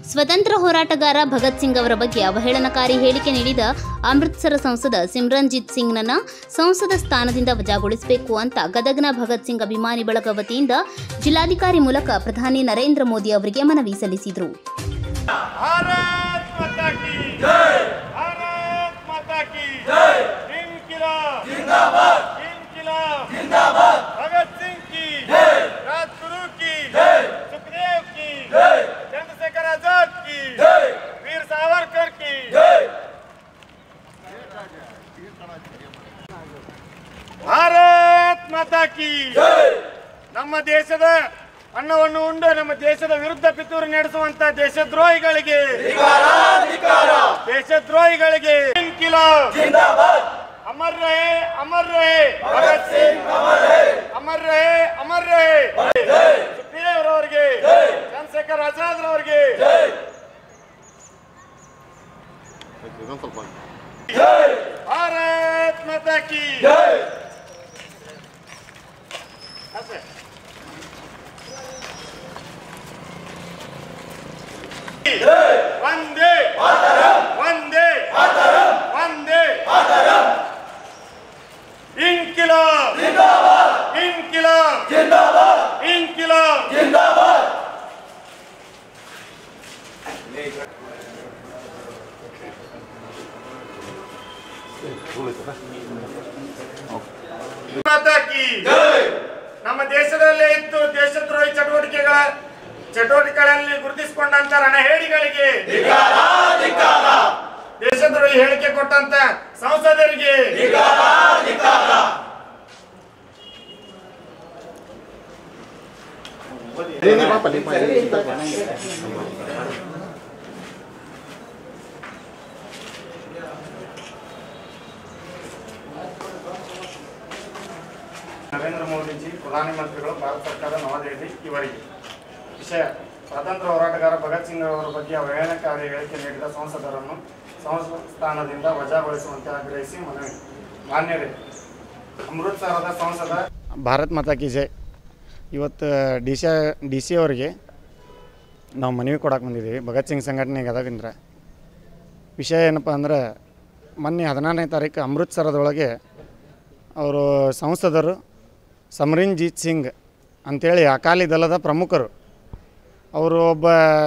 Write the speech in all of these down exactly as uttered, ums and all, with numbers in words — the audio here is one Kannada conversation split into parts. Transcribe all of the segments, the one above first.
ಸ್ವತಂತ್ರ ಹೋರಾಟಗಾರ ಭಗತ್ ಸಿಂಗ್ ಅವರ ಬಗ್ಗೆ ಅವಹೇಳನಕಾರಿ ಹೇಳಿಕೆ ನೀಡಿದ ಅಮೃತ್ಸರ ಸಂಸದ ಸಿಮ್ರನ್ಜಿತ್ ಸಿಂಗ್ನನ್ನ ಸಂಸದ ಸ್ಥಾನದಿಂದ ವಜಾಗೊಳಿಸಬೇಕು ಅಂತ ಗದಗ್ನ ಭಗತ್ ಸಿಂಗ್ ಅಭಿಮಾನಿ ಬಳಗ ವತಿಯಿಂದ ಜಿಲ್ಲಾಧಿಕಾರಿ ಮೂಲಕ ಪ್ರಧಾನಿ ನರೇಂದ್ರ ಮೋದಿ ಅವರಿಗೆ ಮನವಿ ಸಲ್ಲಿಸಿದರು. ಭಾರತ್ ಮಾತಾ ಕಿ ಜೈ. ನಮ್ಮ ದೇಶದ ಅನ್ನವನ್ನು ಉಂಡು ನಮ್ಮ ದೇಶದ ವಿರುದ್ಧ ಪಿತೂರಿ ನಡೆಸುವಂತ ದೇಶದ್ರೋಹಿಗಳಿಗೆ ದೇಶದ್ರೋಹಿಗಳಿಗೆ ಅಮರ್ ರಹೇ ಅಮರ್ ರಹೇ ಭಗತ್ ಸಿಂಗ್, ಅಮರ್ ರಹೇ ಅಮರ್ ರಹೇ ಸುಖದೇವ್ ಅವರಿಗೆ, ಚಂದ್ರಶೇಖರ್ ಆಜಾದ್ ಅವರಿಗೆ. ಭಾರತ್ ಮಾತಾ ಕಿ ಜೈ. ವಂದೇ ವಂದೇ ವಂದೇ ಇನ್ಕಿಲಾಬ್ ಇನ್ಕಿಲಾಬ್ ಇನ್ಕಿಲಾಬ್. ಮಾತಾ ಕಿ ಜೈ. ನಮ್ಮ ದೇಶದಲ್ಲೇ ಇದ್ದು ದೇಶದ್ರೋಹಿ ಚಟುವಟಿಕೆಗಳ ಚಟುವಟಿಕೆಗಳಲ್ಲಿ ಗುರುತಿಸಿಕೊಂಡಂತ ರಣಹೇಡಿಗಳಿಗೆ, ದೇಶದ್ರೋಹಿ ಹೇಳಿಕೆ ಕೊಟ್ಟಂತ ಸಂಸದರಿಗೆ ನರೇಂದ್ರ ಮೋದಿಜಿ ಪ್ರಧಾನಮಂತ್ರಿಗಳು ಭಾರತ ಸರ್ಕಾರ ನವದೆಹಲಿ ಇವರಿಗೆ ವಿಷಯ ಸ್ವಾತಂತ್ರ್ಯ ಹೋರಾಟಗಾರ ಭಗತ್ ಸಿಂಗ್ ಅವರ ಬಗ್ಗೆ ಅವಹೇಳನಕಾರಿ ಹೇಳಿಕೆ ನೀಡಿದ ಸಂಸದರನ್ನು ಸಂಸದ ಸ್ಥಾನದಿಂದ ವಜಾಗೊಳಿಸುವಂತೆ ಆಗ್ರಹಿಸಿ ಮನವಿ. ಮಾನ್ಯರೇ, ಅಮೃತ್ಸರದ ಸಂಸದ ಭಾರತ್ ಮಾತಾ ಕಿ ಜೈ. ಇವತ್ತು ಡಿ ಸಿ ಡಿ ಸಿ ಅವರಿಗೆ ನಾವು ಮನವಿ ಕೊಡಕ್ಕೆ ಬಂದಿದ್ದೀವಿ ಭಗತ್ ಸಿಂಗ್ ಸಂಘಟನೆಗೆ ಅದಾಗಿಂದ್ರ. ವಿಷಯ ಏನಪ್ಪ ಅಂದ್ರೆ, ಮೊನ್ನೆ ಹದಿನಾರನೇ ತಾರೀಕು ಅಮೃತ್ಸರದೊಳಗೆ ಅವರು ಸಂಸದರು ಸಿಮ್ರನ್ಜಿತ್ ಸಿಂಗ್ ಅಂಥೇಳಿ ಅಕಾಲಿ ದಳದ ಪ್ರಮುಖರು, ಅವರು ಒಬ್ಬ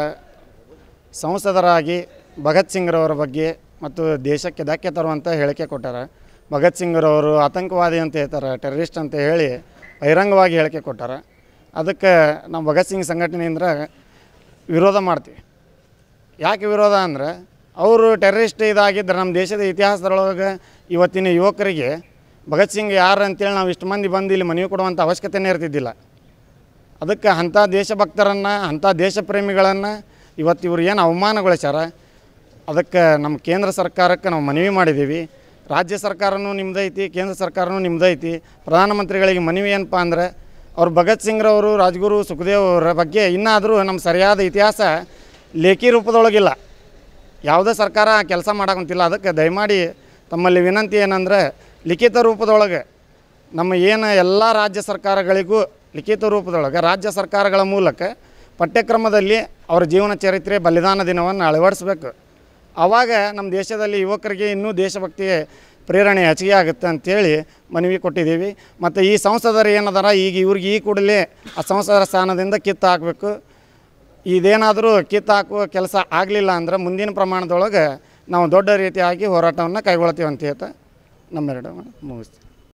ಸಂಸದರಾಗಿ ಭಗತ್ ಸಿಂಗ್ರವರ ಬಗ್ಗೆ ಮತ್ತು ದೇಶಕ್ಕೆ ಧಕ್ಕೆ ತರುವಂಥ ಹೇಳಿಕೆ ಕೊಟ್ಟಾರೆ. ಭಗತ್ ಸಿಂಗ್ರವರು ಆತಂಕವಾದಿ ಅಂತ ಹೇಳ್ತಾರೆ, ಟೆರರಿಸ್ಟ್ ಅಂತ ಹೇಳಿ ಬಹಿರಂಗವಾಗಿ ಹೇಳಿಕೆ ಕೊಟ್ಟಾರೆ. ಅದಕ್ಕೆ ನಾವು ಭಗತ್ ಸಿಂಗ್ ಸಂಘಟನೆಯಿಂದ ವಿರೋಧ ಮಾಡ್ತೀವಿ. ಯಾಕೆ ವಿರೋಧ ಅಂದರೆ, ಅವರು ಟೆರರಿಸ್ಟ್ ಇದಾಗಿದ್ದರೆ ನಮ್ಮ ದೇಶದ ಇತಿಹಾಸದೊಳಗೆ ಇವತ್ತಿನ ಯುವಕರಿಗೆ ಭಗತ್ ಸಿಂಗ್ ಯಾರು ಅಂತೇಳಿ ನಾವು ಇಷ್ಟು ಮಂದಿ ಬಂದು ಇಲ್ಲಿ ಮನವಿ ಕೊಡುವಂಥ ಅವಶ್ಯಕತೆಯೇ ಇರ್ತಿದ್ದಿಲ್ಲ. ಅದಕ್ಕೆ ಅಂಥ ದೇಶಭಕ್ತರನ್ನು, ಅಂಥ ದೇಶ ಪ್ರೇಮಿಗಳನ್ನು ಇವತ್ತು ಇವ್ರು ಏನು ಅವಮಾನಗೊಳಿಸ್ಯಾರ, ಅದಕ್ಕೆ ನಮ್ಮ ಕೇಂದ್ರ ಸರ್ಕಾರಕ್ಕೆ ನಾವು ಮನವಿ ಮಾಡಿದ್ದೀವಿ. ರಾಜ್ಯ ಸರ್ಕಾರನೂ ನಿಮ್ಮದೈತಿ, ಕೇಂದ್ರ ಸರ್ಕಾರನೂ ನಿಮ್ಮದೈತಿ. ಪ್ರಧಾನಮಂತ್ರಿಗಳಿಗೆ ಮನವಿ ಏನಪ್ಪ ಅಂದರೆ, ಅವ್ರು ಭಗತ್ ಸಿಂಗ್ರವರು, ರಾಜ್ಗುರು ಸುಖದೇವ್ ಅವರ ಬಗ್ಗೆ ಇನ್ನಾದರೂ ನಮ್ಮ ಸರಿಯಾದ ಇತಿಹಾಸ ಲೇಖಿ ರೂಪದೊಳಗಿಲ್ಲ. ಯಾವುದೇ ಸರ್ಕಾರ ಕೆಲಸ ಮಾಡೋಕ್ಕಂತಿಲ್ಲ. ಅದಕ್ಕೆ ದಯಮಾಡಿ ತಮ್ಮಲ್ಲಿ ವಿನಂತಿ ಏನಂದರೆ, ಲಿಖಿತ ರೂಪದೊಳಗೆ ನಮ್ಮ ಏನು ಎಲ್ಲ ರಾಜ್ಯ ಸರ್ಕಾರಗಳಿಗೂ ಲಿಖಿತ ರೂಪದೊಳಗೆ ರಾಜ್ಯ ಸರ್ಕಾರಗಳ ಮೂಲಕ ಪಠ್ಯಕ್ರಮದಲ್ಲಿ ಅವರ ಜೀವನ ಚರಿತ್ರೆ, ಬಲಿದಾನ ದಿನವನ್ನು ಅಳವಡಿಸ್ಬೇಕು. ಆವಾಗ ನಮ್ಮ ದೇಶದಲ್ಲಿ ಯುವಕರಿಗೆ ಇನ್ನೂ ದೇಶಭಕ್ತಿಗೆ ಪ್ರೇರಣೆ ಹೆಚ್ಚಿಗೆ ಆಗುತ್ತೆ ಅಂಥೇಳಿ ಮನವಿ ಕೊಟ್ಟಿದ್ದೀವಿ. ಮತ್ತು ಈ ಸಂಸದರು ಏನದಾರ, ಈಗ ಇವ್ರಿಗೆ ಈ ಕೂಡಲೇ ಆ ಸಂಸದರ ಸ್ಥಾನದಿಂದ ಕಿತ್ತು ಹಾಕಬೇಕು. ಇದೇನಾದರೂ ಕಿತ್ತು ಹಾಕುವ ಕೆಲಸ ಆಗಲಿಲ್ಲ ಅಂದ್ರೆ ಮುಂದಿನ ಪ್ರಮಾಣದೊಳಗೆ ನಾವು ದೊಡ್ಡ ರೀತಿಯಾಗಿ ಹೋರಾಟವನ್ನು ಕೈಗೊಳ್ತೀವಿ ಅಂತ ಹೇಳ್ತಾ ನಮ್ಮೆರಡು ಮುಗಿಸ್ತೀವಿ.